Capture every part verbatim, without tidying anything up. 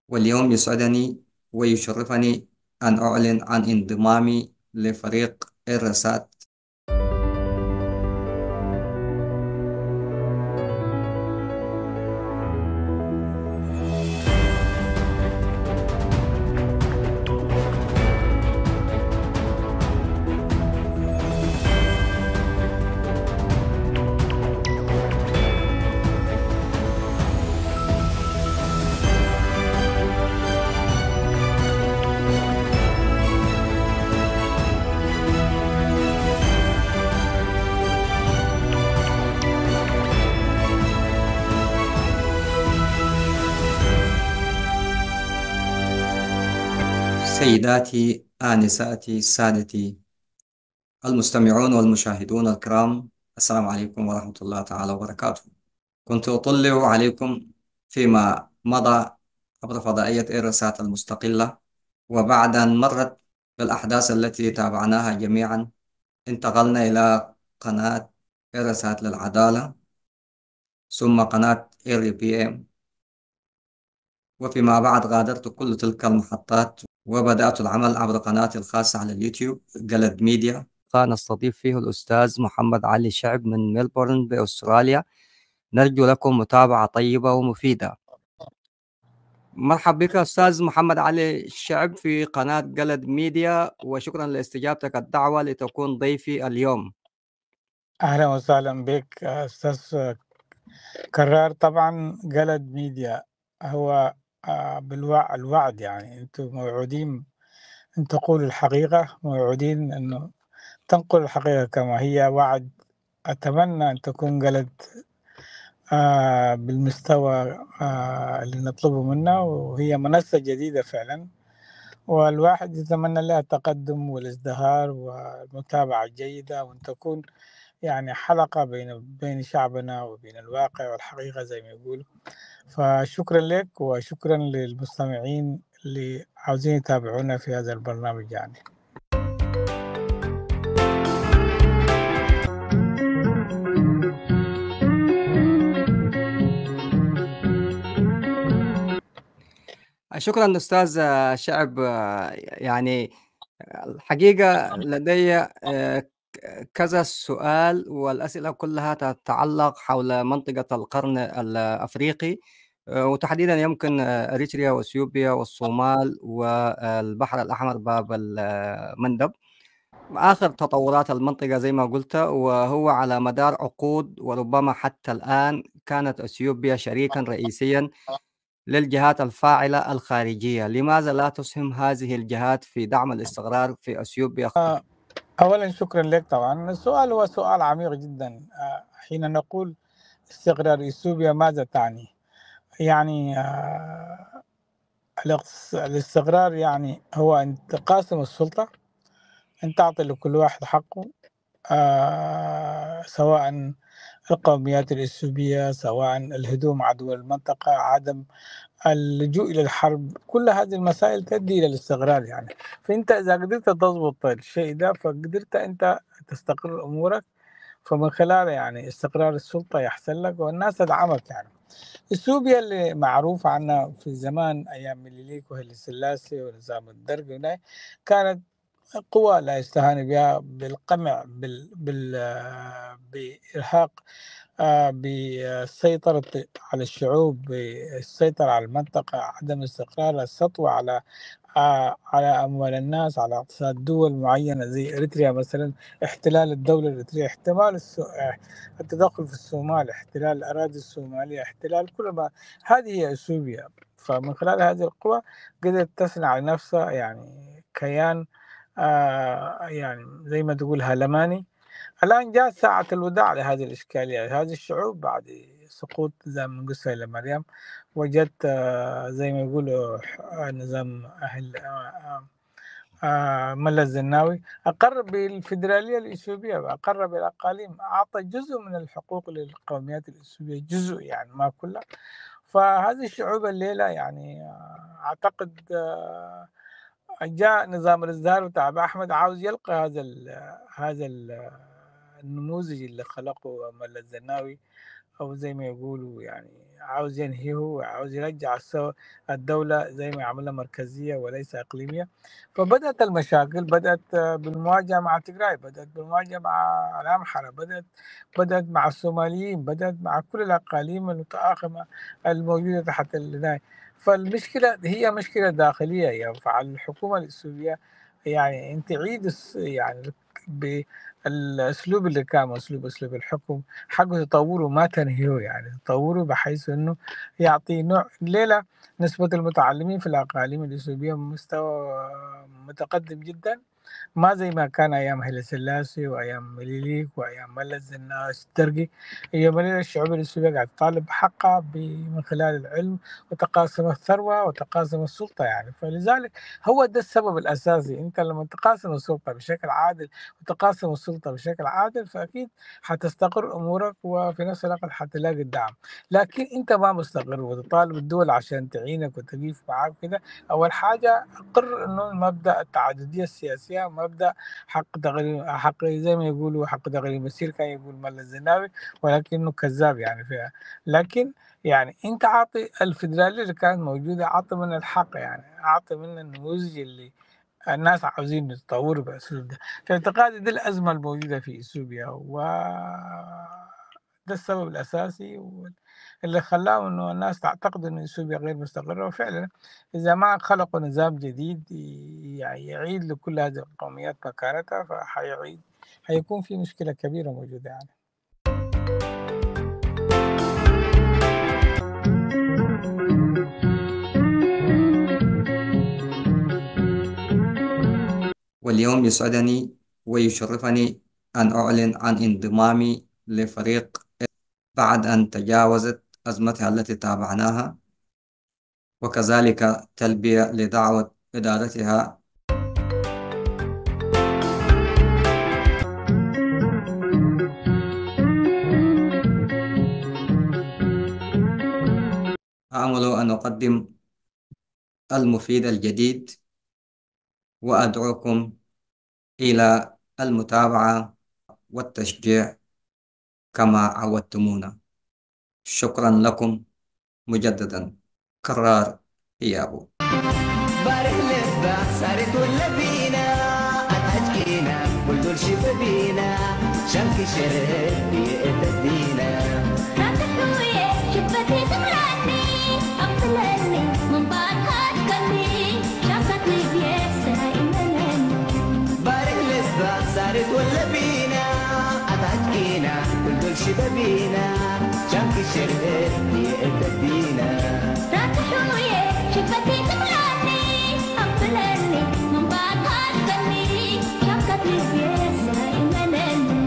واليوم يسعدني ويشرفني أن أعلن عن انضمامي لفريق إيرسات. سيداتي، آنساتي، سادتي، المستمعون والمشاهدون الكرام، السلام عليكم ورحمة الله تعالى وبركاته. كنت أطلع عليكم فيما مضى عبر فضائية إيرسات المستقلة، وبعد أن مرت بالأحداث التي تابعناها جميعا انتقلنا إلى قناة إيرسات للعدالة، ثم قناة إير بي إم، وفيما بعد غادرت كل تلك المحطات وبدأت العمل عبر قناتي الخاصة على اليوتيوب جلد ميديا. نستضيف فيه الأستاذ محمد علي شعب من ملبورن بأستراليا. نرجو لكم متابعة طيبة ومفيدة. مرحبا بك أستاذ محمد علي الشعب في قناة جلد ميديا، وشكرا لاستجابتك الدعوة لتكون ضيفي اليوم. أهلا وسهلا بك أستاذ كرار. طبعا جلد ميديا هو بالوعد الوعد، يعني أنتم موعودين أن تقولوا الحقيقة، موعودين أنه تنقل الحقيقة كما هي. وعد أتمنى أن تكون جلد آه بالمستوى آه اللي نطلبه منها، وهي منصة جديدة فعلا، والواحد يتمنى لها التقدم والازدهار والمتابعة الجيدة، وأن تكون يعني حلقة بين بين شعبنا وبين الواقع والحقيقة زي ما يقولوا. فشكرا لك وشكرا للمستمعين اللي عاوزين يتابعونا في هذا البرنامج. يعني شكرا أستاذ شعب. يعني الحقيقة لدي كذا سؤال، والأسئلة كلها تتعلق حول منطقة القرن الأفريقي، وتحديدا يمكن أريتريا وأثيوبيا والصومال والبحر الأحمر باب المندب. آخر تطورات المنطقة زي ما قلت، وهو على مدار عقود وربما حتى الآن كانت أثيوبيا شريكا رئيسيا للجهات الفاعلة الخارجية. لماذا لا تسهم هذه الجهات في دعم الاستقرار في أثيوبيا؟ أولا شكرا لك. طبعا السؤال هو سؤال عميق جدا. حين نقول استقرار أثيوبيا ماذا تعني؟ يعني الاستقرار يعني هو أن تقاسم السلطة، أن تعطي لكل واحد حقه، سواء القوميات الإثيوبية، سواء الهدوم عدو المنطقة، عدم اللجوء إلى الحرب. كل هذه المسائل تؤدي إلى الاستقرار. يعني فأنت إذا قدرت تضبط الشيء ده فقدرت أنت تستقر أمورك، فمن خلال يعني استقرار السلطة يحصل لك والناس تدعمك. يعني اثيوبيا اللي معروف عنها في زمان أيام ميليليك وهيلي سلاسي ونظام الدرق كانت قوى لا يستهان بها، بالقمع بال... بال... بإرهاق، بالسيطرة على الشعوب، بالسيطرة على المنطقة، عدم استقرار، السطوة على على أموال الناس، على اقتصاد دول معينة زي إريتريا مثلا، احتلال الدولة الإريترية، احتمال السو... التدخل في الصومال، احتلال الأراضي الصومالية، احتلال كل ما. هذه هي أثيوبيا. فمن خلال هذه القوى قدرت تصنع لنفسها يعني كيان آه يعني زي ما تقول هلماني. الآن جاءت ساعة الوداع لهذه الإشكالية. هذه الشعوب بعد سقوط نظام منقسة إلى مريم وجدت آه زي ما يقولوا نظام أهل آه آه ملا الزناوي أقر بالفيدرالية الإثيوبية، أقر بالأقاليم، أعطى جزء من الحقوق للقوميات الإثيوبية، جزء يعني ما كلها. فهذه الشعوب الليلة يعني آه أعتقد آه جاء نظام الازدهار بتاع أحمد عاوز يلقى هذا ال هذا ال النموذج اللي خلقه ملا الزناوي، أو زي ما يقولوا يعني عاوز ينهيه وعاوز يرجع السو- الدولة زي ما عملها مركزية وليس إقليمية. فبدأت المشاكل، بدأت آه، بالمواجهة مع تجراي، بدأت بالمواجهة مع الأمحرة، بدأت بدأت مع الصوماليين، بدأت مع كل الأقاليم المتآخمة الموجودة تحت العناية. فالمشكلة هي مشكلة داخلية يعني، فعلى الحكومة السورية يعني أن تعيد الس- يعني بالأسلوب اللي كان أسلوب أسلوب الحكم حقه، تطوره ما تنهيه، يعني تطوره بحيث أنه يعطي نوع ليلة. نسبة المتعلمين في الأقاليم الإثيوبية مستوى متقدم جدا، ما زي ما كان أيام هيلة سلاسي وأيام مليليك وأيام ملز زناش الدرقي. هي مليلة الشعوب السورية قاعد تطالب بحقها ب- من خلال العلم، وتقاسم الثروة وتقاسم السلطة يعني. فلذلك هو ده السبب الأساسي. أنت لما تقاسم السلطة بشكل عادل وتقاسم السلطة بشكل عادل، فأكيد حتستقر أمورك، وفي نفس الوقت حتلاقي الدعم. لكن أنت ما مستقر وتطالب الدول عشان تعينك وتقيف معاك كده. أول حاجة أقر إنه مبدأ التعددية السياسية مبدأ حق تغيير، حق زي ما يقولوا حق تغيير المسير، كان يقول ملا الزناوي، ولكنه كذاب يعني فيها. لكن يعني أنت عاطي الفدرالية اللي كانت موجودة، عاطي من الحق يعني، عاطي من النموذج اللي الناس عاوزين يتطوروا بالأسلوب ده. في اعتقادي دي الأزمة الموجودة في إثيوبيا، و ده السبب الأساسي وال- اللي خلاه إنه الناس تعتقد إنه إثيوبيا غير مستقرة. وفعلا إذا ما خلقوا نظام جديد ي- يعني يعيد لكل هذه القوميات مكانتها، فحيعيد حيكون في مشكلة كبيرة موجودة يعني. واليوم يسعدني ويشرفني أن أعلن عن انضمامي لفريق بعد أن تجاوزت أزمتها التي تابعناها، وكذلك تلبية لدعوة إدارتها. أأمل أن أقدم المفيد الجديد، وأدعوكم إلى المتابعة والتشجيع كما عودتمونا. شكرا لكم مجددا. كرار إيابو. بارك لبا صارت ولا بينا أتحجينا بلدول شبابينا شمكي شرق بيقددينا راتحوية شبتي تمراني أقتلني من بعد هاتكني شمكت ليبيا سائمني بارك لبا صارت ولا بينا أتحجينا بلدول شبابينا شمكي شرق بيقددينا راتحوية شبتي تمراني أقتلني من بعد هاتكني شمكت ليبيا سائمني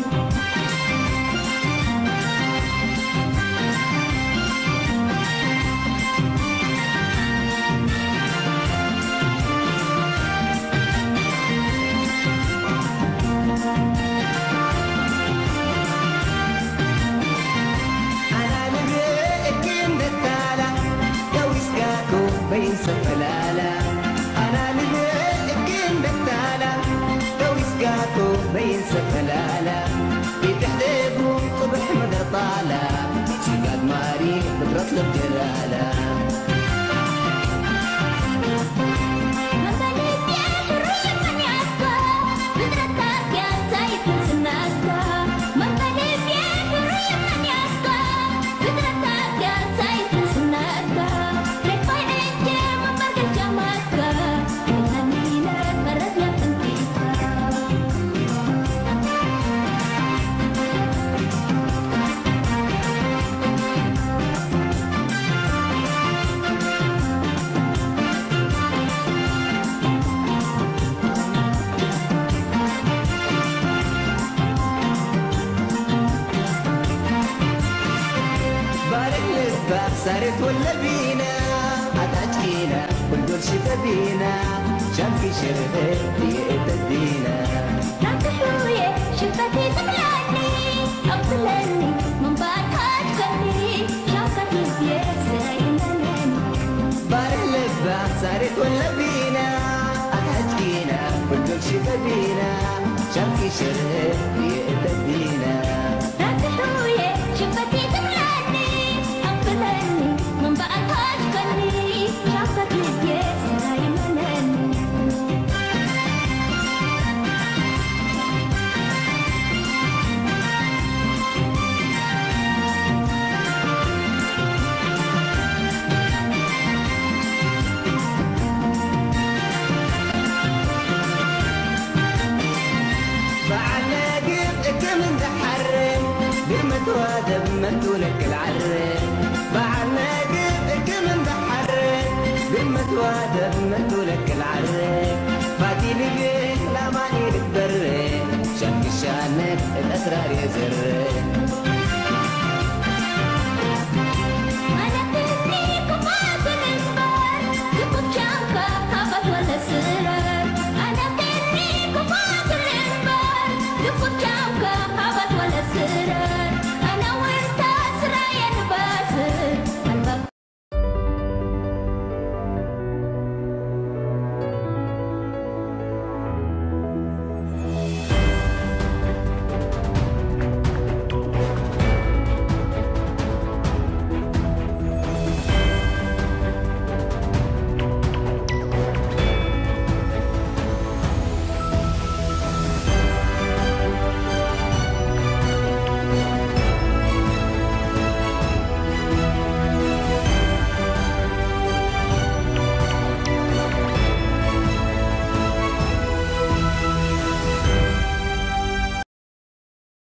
أنا لبيك النتالة دويسكاكو بين سفلالة أنا لبيك النتالة دويسكاكو بين سفلالة بتحلبو صبح مدر طالة سيقاد ماري بكرة الجلالة بارك للباب صارت ولا بينا هتحكينا بندور شبابينا شمكي شربت بيقددينا راتحوية شبتي تملاني أقتلني من بعد هاتكني شمكت ليبيا سائمني بارك للباب صارت ولا بينا هتحكينا بندور شبابينا شمكي شربت بيقددينا راتحوية شبتي تملاني أقتلني لك